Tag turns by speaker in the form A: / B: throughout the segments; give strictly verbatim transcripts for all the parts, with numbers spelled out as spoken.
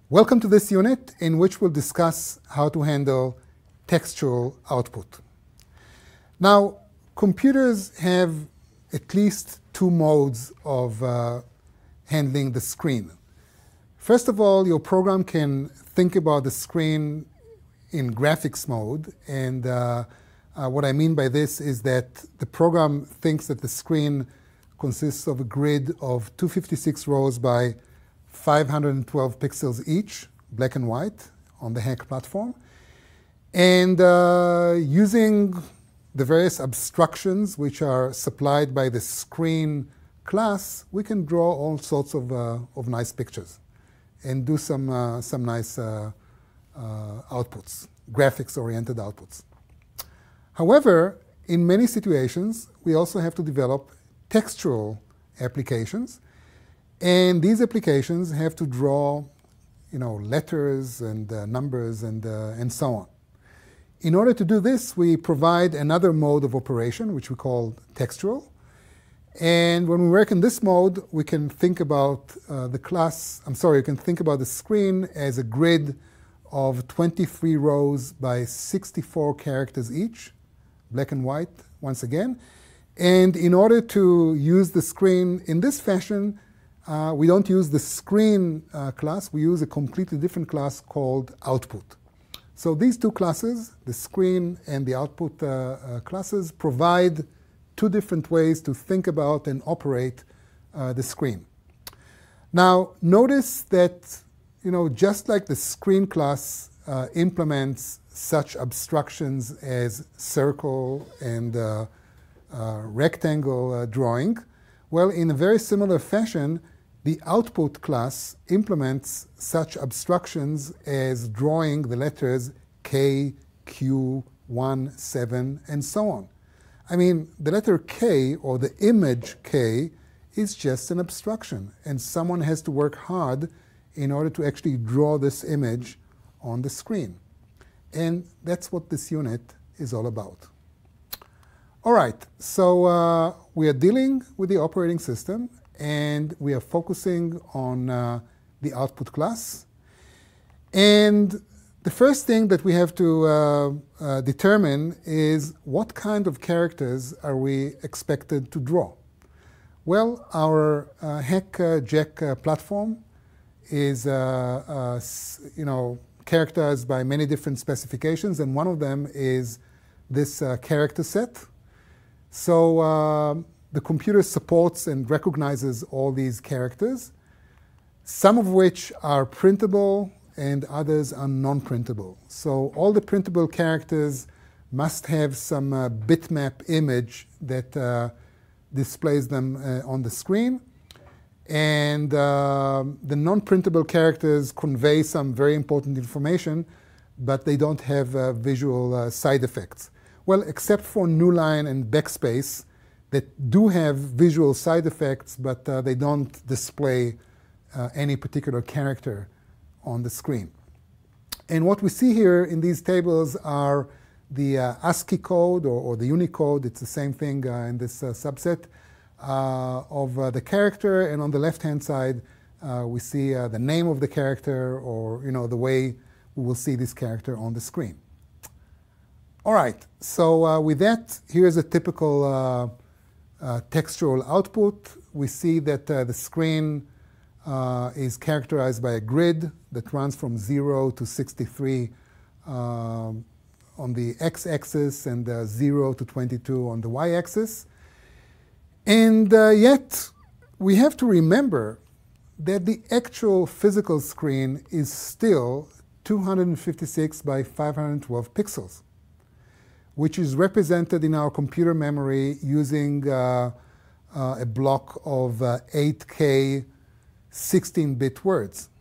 A: Welcome to this unit in which we'll discuss how to handle textual output. Now, computers have at least two modes of uh, handling the screen. First of all, your program can think about the screen in graphics mode, and uh, uh, what I mean by this is that the program thinks that the screen consists of a grid of two hundred fifty-six rows by five hundred twelve pixels each, black and white, on the Hack platform. And uh, using the various abstractions which are supplied by the screen class, we can draw all sorts of, uh, of nice pictures and do some, uh, some nice uh, uh, outputs, graphics-oriented outputs. However, in many situations, we also have to develop textual applications. And these applications have to draw, you know, letters and uh, numbers and, uh, and so on. In order to do this, we provide another mode of operation, which we call textual. And when we work in this mode, we can think about uh, the class, I'm sorry, you can think about the screen as a grid of twenty-three rows by sixty-four characters each, black and white, once again. And in order to use the screen in this fashion, Uh, we don't use the screen uh, class. We use a completely different class called output. So these two classes, the screen and the output uh, uh, classes, provide two different ways to think about and operate uh, the screen. Now, notice that, you know, just like the screen class uh, implements such abstractions as circle and uh, uh, rectangle uh, drawing, well, in a very similar fashion, the output class implements such abstractions as drawing the letters K, Q, one, seven, and so on. I mean, the letter K, or the image K, is just an abstraction, and someone has to work hard in order to actually draw this image on the screen. And that's what this unit is all about. All right, so uh, we are dealing with the operating system, and we are focusing on uh, the output class. And the first thing that we have to uh, uh, determine is what kind of characters are we expected to draw. Well, our uh, Hack uh, Jack uh, platform is uh, uh, you know, characterized by many different specifications, and one of them is this uh, character set. So uh, the computer supports and recognizes all these characters, some of which are printable and others are non-printable. So all the printable characters must have some uh, bitmap image that uh, displays them uh, on the screen. And uh, the non-printable characters convey some very important information, but they don't have uh, visual uh, side effects. Well, except for new line and backspace that do have visual side effects, but uh, they don't display uh, any particular character on the screen. And what we see here in these tables are the uh, ASCII code or, or the Unicode. It's the same thing uh, in this uh, subset uh, of uh, the character. And on the left-hand side, uh, we see uh, the name of the character, or you know, the way we will see this character on the screen. All right, so uh, with that, here's a typical uh, uh, textual output. We see that uh, the screen uh, is characterized by a grid that runs from zero to sixty-three uh, on the x-axis and uh, zero to twenty-two on the y-axis. And uh, yet, we have to remember that the actual physical screen is still two hundred fifty-six by five hundred twelve pixels, which is represented in our computer memory using uh, uh, a block of uh, eight K sixteen bit words.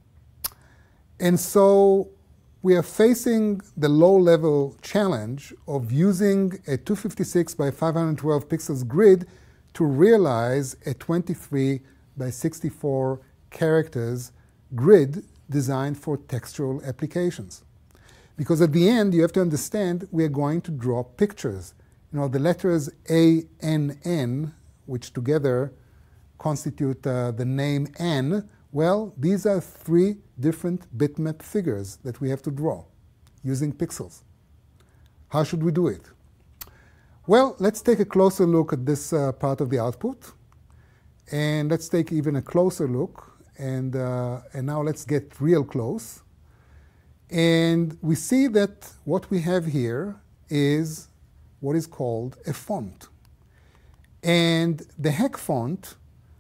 A: And so we are facing the low-level challenge of using a two hundred fifty-six by five hundred twelve pixels grid to realize a twenty-three by sixty-four characters grid designed for textual applications. Because at the end, you have to understand, we are going to draw pictures. You know, the letters A N N, which together constitute uh, the name N, Well, these are three different bitmap figures that we have to draw using pixels. How should we do it? Well, let's take a closer look at this uh, part of the output. And let's take even a closer look. And, uh, and now let's get real close. And we see that what we have here is what is called a font. And the heck font,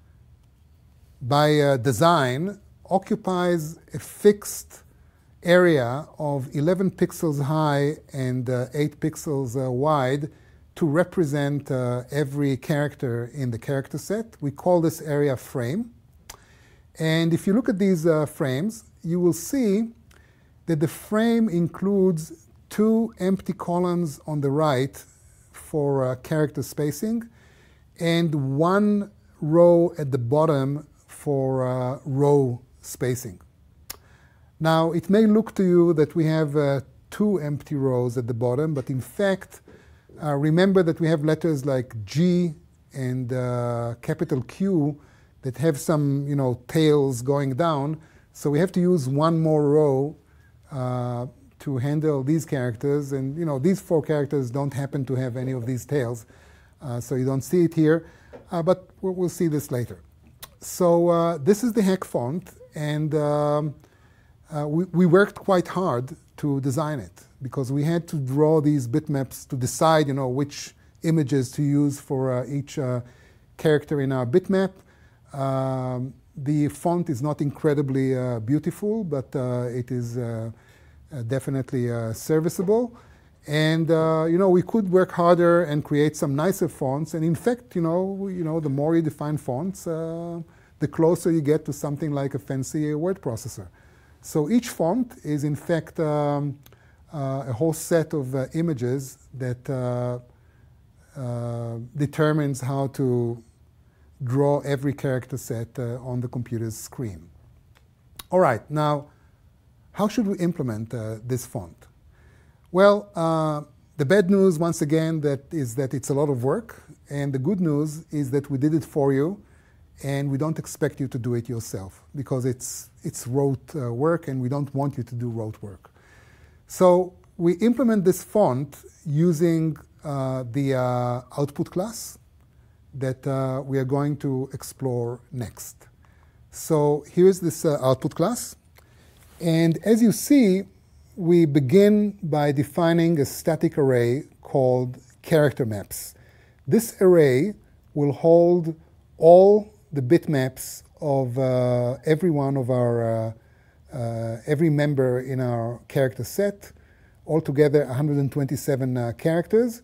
A: by uh, design, occupies a fixed area of eleven pixels high and uh, eight pixels uh, wide to represent uh, every character in the character set. We call this area frame. And if you look at these uh, frames, you will see that the frame includes two empty columns on the right for uh, character spacing and one row at the bottom for uh, row spacing. Now, it may look to you that we have uh, two empty rows at the bottom, but in fact, uh, remember that we have letters like G and uh, capital Q that have some, you know, tails going down. So we have to use one more row uh, to handle these characters. And, you know, these four characters don't happen to have any of these tails. Uh, so you don't see it here, uh, but we'll, we'll see this later. So uh, this is the heck font, and um, uh, we, we worked quite hard to design it because we had to draw these bitmaps to decide, you know, which images to use for uh, each uh, character in our bitmap. Um, the font is not incredibly uh, beautiful, but uh, it is uh, uh, definitely uh, serviceable. And uh, you know, we could work harder and create some nicer fonts. And in fact, you know, you know, the more you define fonts, uh, the closer you get to something like a fancy word processor. So each font is in fact um, uh, a whole set of uh, images that uh, uh, determines how to draw every character set uh, on the computer's screen. All right, now, how should we implement uh, this font? Well, uh, the bad news, once again, that is that it's a lot of work. And the good news is that we did it for you, and we don't expect you to do it yourself, because it's, it's rote uh, work, and we don't want you to do rote work. So we implement this font using uh, the uh, output class that uh, we are going to explore next. So here's this uh, output class. And as you see, we begin by defining a static array called character maps. This array will hold all the bitmaps of uh, every one of our, uh, uh, every member in our character set, altogether one hundred twenty-seven uh, characters.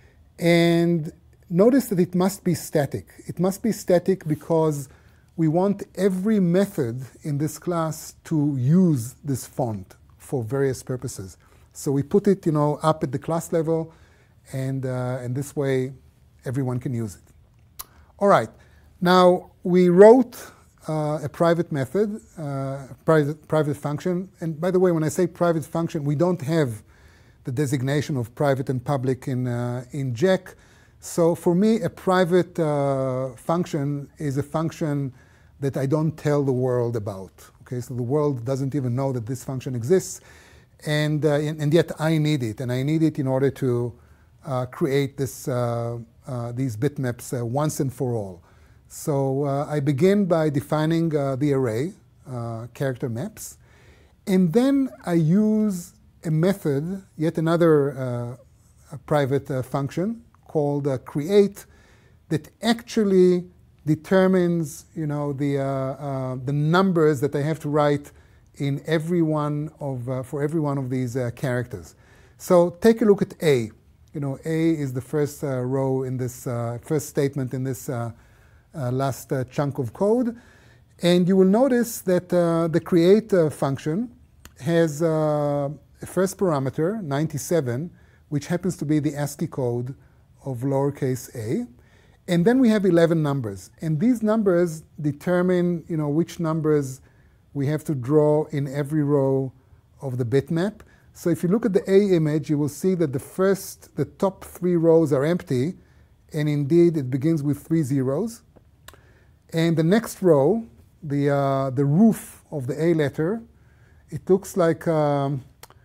A: And notice that it must be static. It must be static because we want every method in this class to use this font for various purposes. So we put it, you know, up at the class level, and, uh, and this way everyone can use it. All right. Now, we wrote uh, a private method, uh, private, private function. And by the way, when I say private function, we don't have the designation of private and public in, uh, in Jack. So for me, a private uh, function is a function that I don't tell the world about. Okay, so the world doesn't even know that this function exists, and, uh, and, and yet I need it, and I need it in order to uh, create this, uh, uh, these bitmaps uh, once and for all. So uh, I begin by defining uh, the array, uh, character maps, and then I use a method, yet another uh, a private uh, function called uh, create, that actually determines, you know, the, uh, uh, the numbers that I have to write in every one of, uh, for every one of these uh, characters. So take a look at A. You know, A is the first uh, row in this, uh, first statement in this uh, uh, last uh, chunk of code. And you will notice that uh, the create uh, function has uh, a first parameter, ninety-seven, which happens to be the ASCII code of lowercase a. And then we have eleven numbers. And these numbers determine, you know, which numbers we have to draw in every row of the bitmap. So if you look at the A image, you will see that the first, the top three rows are empty. And indeed, it begins with three zeros. And the next row, the, uh, the roof of the A letter, it looks like um,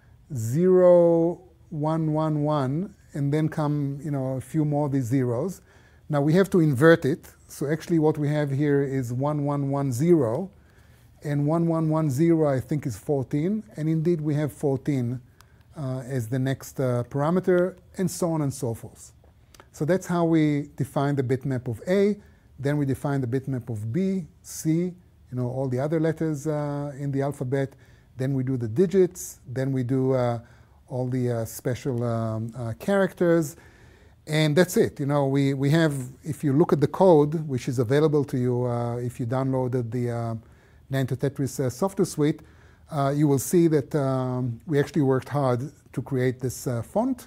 A: zero, one, one, one, and then come, you know, a few more of these zeros. Now we have to invert it. So actually what we have here is one, one, one, zero. And one, one, one, zero, I think, is fourteen. And indeed, we have fourteen uh, as the next uh, parameter, and so on and so forth. So that's how we define the bitmap of A. Then we define the bitmap of B, C, you know, all the other letters uh, in the alphabet. Then we do the digits. Then we do uh, all the uh, special um, uh, characters. And that's it. You know, we, we have, if you look at the code, which is available to you uh, if you downloaded the uh, Nano Tetris uh, software suite, uh, you will see that um, we actually worked hard to create this uh, font.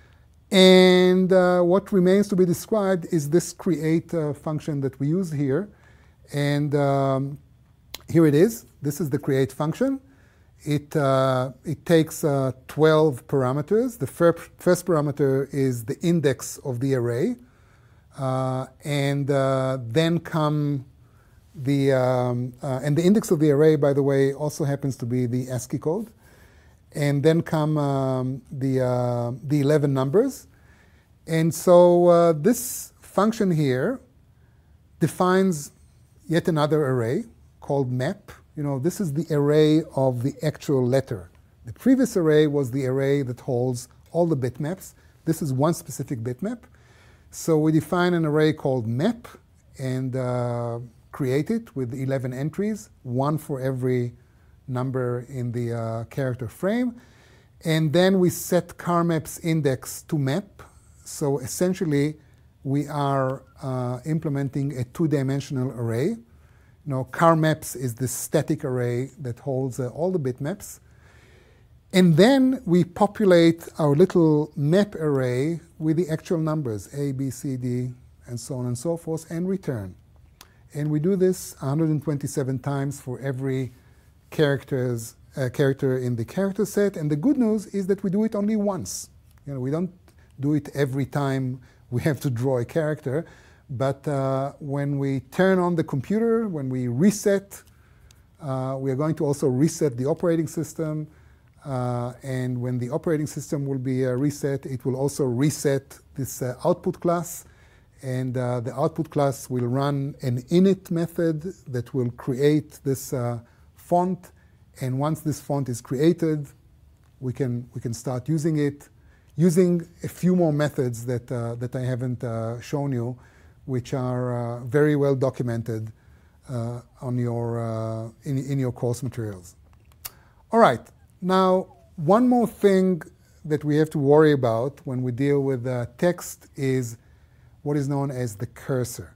A: And uh, what remains to be described is this create uh, function that we use here. And um, here it is. This is the create function. It, uh, it takes uh, twelve parameters. The fir first parameter is the index of the array. Uh, and uh, then come the, um, uh, and the index of the array, by the way, also happens to be the ASCII code. And then come um, the, uh, the eleven numbers. And so uh, this function here defines yet another array called map. You know, this is the array of the actual letter. The previous array was the array that holds all the bitmaps. This is one specific bitmap. So we define an array called map and uh, create it with eleven entries, one for every number in the uh, character frame. And then we set CarMap's index to map. So essentially, we are uh, implementing a two-dimensional array. You know, CarMaps is this static array that holds uh, all the bitmaps. And then we populate our little map array with the actual numbers, A, B, C, D, and so on and so forth, and return. And we do this one hundred twenty-seven times for every characters, uh, character in the character set. And the good news is that we do it only once. You know, we don't do it every time we have to draw a character. But uh, when we turn on the computer, when we reset, uh, we are going to also reset the operating system. Uh, and when the operating system will be uh, reset, it will also reset this uh, output class. And uh, the output class will run an init method that will create this uh, font. And once this font is created, we can, we can start using it, using a few more methods that, uh, that I haven't uh, shown you, which are uh, very well documented uh, on your, uh, in, in your course materials. All right, now one more thing that we have to worry about when we deal with uh, text is what is known as the cursor.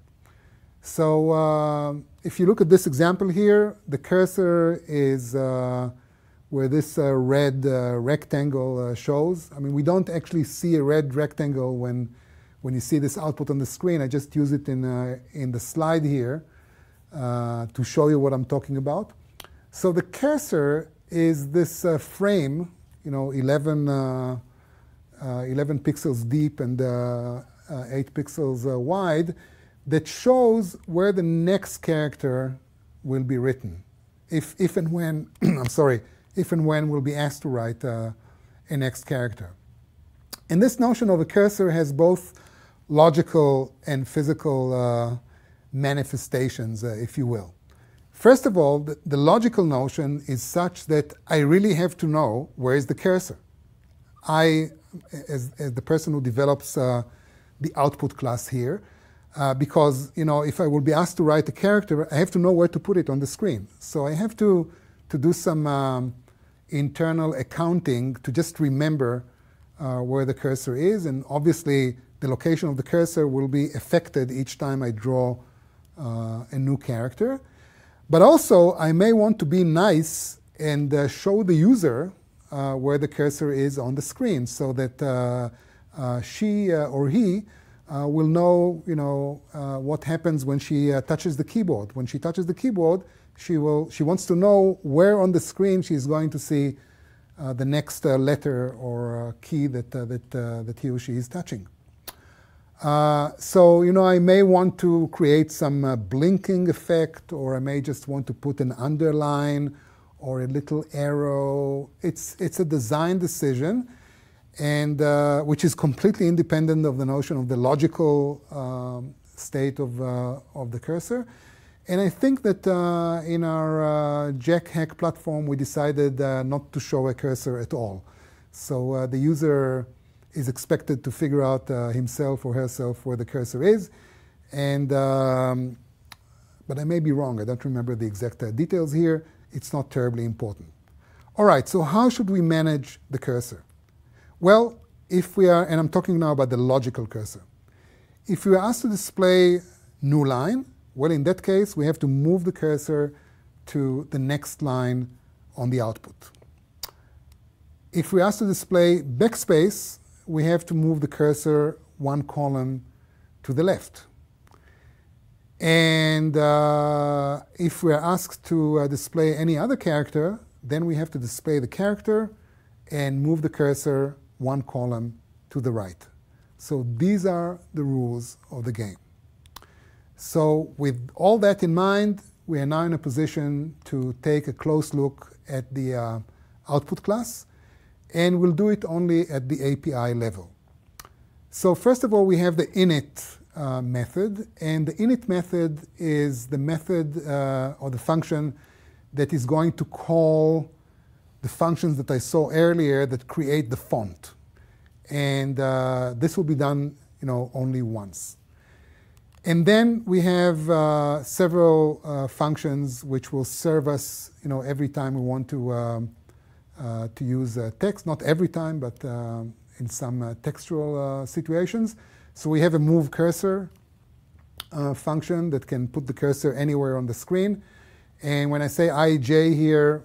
A: So uh, if you look at this example here, the cursor is uh, where this uh, red uh, rectangle uh, shows. I mean, we don't actually see a red rectangle when When you see this output on the screen. I just use it in, uh, in the slide here uh, to show you what I'm talking about. So the cursor is this uh, frame, you know, eleven, uh, uh, eleven pixels deep and uh, uh, eight pixels uh, wide, that shows where the next character will be written. If, if and when, I'm sorry, if and when we'll be asked to write uh, a next character. And this notion of a cursor has both logical and physical uh, manifestations, uh, if you will. First of all, the, the logical notion is such that I really have to know where is the cursor. I, as, as the person who develops uh, the output class here, uh, because you know, if I will be asked to write a character, I have to know where to put it on the screen. So I have to, to do some um, internal accounting to just remember uh, where the cursor is, and obviously the location of the cursor will be affected each time I draw uh, a new character. But also, I may want to be nice and uh, show the user uh, where the cursor is on the screen, so that uh, uh, she uh, or he uh, will know, you know, uh, what happens when she uh, touches the keyboard. When she touches the keyboard, she will. She wants to know where on the screen she's going to see uh, the next uh, letter or uh, key that uh, that uh, that he or she is touching. Uh, so, you know, I may want to create some uh, blinking effect, or I may just want to put an underline or a little arrow. It's, it's a design decision, and uh, which is completely independent of the notion of the logical um, state of, uh, of the cursor. And I think that uh, in our uh, Jack hack platform, we decided uh, not to show a cursor at all. So uh, the user is expected to figure out uh, himself or herself where the cursor is. And, um, but I may be wrong. I don't remember the exact uh, details here. It's not terribly important. All right, so how should we manage the cursor? Well, if we are, and I'm talking now about the logical cursor. If we are asked to display new line, well, in that case, we have to move the cursor to the next line on the output. If we are asked to display backspace, we have to move the cursor one column to the left. And uh, if we are asked to uh, display any other character, then we have to display the character and move the cursor one column to the right. So these are the rules of the game. So with all that in mind, we are now in a position to take a close look at the uh, output class. And we'll do it only at the A P I level. So first of all, we have the init uh, method. And the init method is the method uh, or the function that is going to call the functions that I saw earlier that create the font. And uh, this will be done, you know, only once. And then we have uh, several uh, functions which will serve us, you know, every time we want to um, Uh, to use uh, text, not every time, but uh, in some uh, textual uh, situations. So we have a move cursor uh, function that can put the cursor anywhere on the screen. And when I say I J here,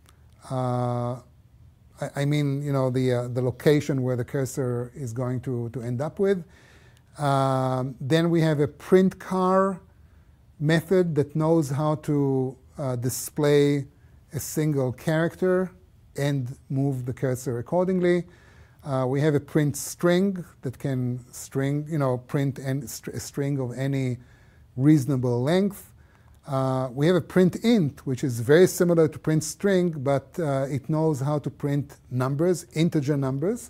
A: uh, I, I mean, you know, the, uh, the location where the cursor is going to, to end up with. Um, then we have a print car method that knows how to uh, display a single character and move the cursor accordingly. Uh, we have a print string that can string, you know, print an, st a string of any reasonable length. Uh, we have a print int, which is very similar to print string, but uh, it knows how to print numbers, integer numbers,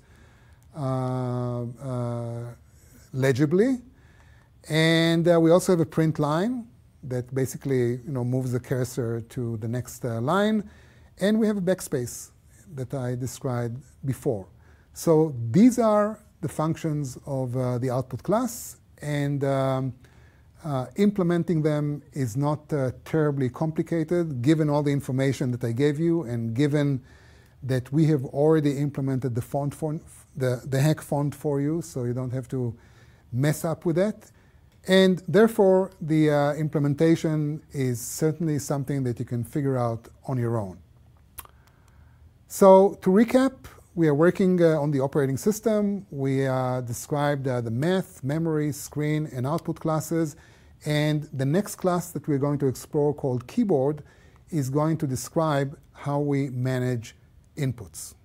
A: uh, uh, legibly. And uh, we also have a print line that basically, you know, moves the cursor to the next uh, line. And we have a backspace that I described before. So these are the functions of uh, the output class, and um, uh, implementing them is not uh, terribly complicated, given all the information that I gave you, and given that we have already implemented the font for, the, the hack font for you, so you don't have to mess up with that. And therefore, the uh, implementation is certainly something that you can figure out on your own. So to recap, we are working uh, on the operating system. We uh, described uh, the math, memory, screen, and output classes. And the next class that we're going to explore, called keyboard, is going to describe how we manage inputs.